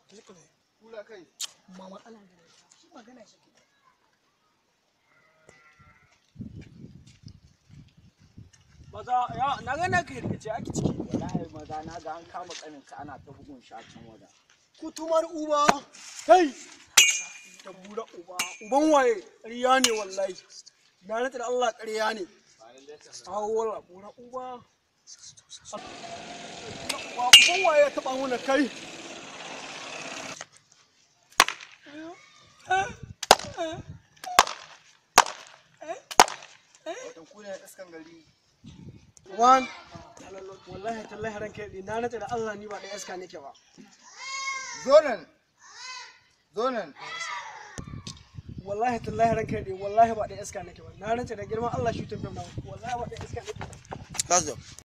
kula kai ma matsala da shi magana shi maza ya na ga naka ce ake ciki wallahi maza na ga an kama kaninka ana ta bugun shi a can wada kutumar uba kai da bura uba uban waye ƙarya ne wallahi na nata da Allah ƙarya ne awo wala bura uba uban waye ya taɓa mana kai wato ku ne iskan gari wan wallahi tallahi ranka yadi na nata da Allah ni ba da iska nake ba zo nan wallahi tallahi ranka yadi wallahi ba da iska nake ba na nata da girman Allah shi tun da wallahi ba da iska nake ba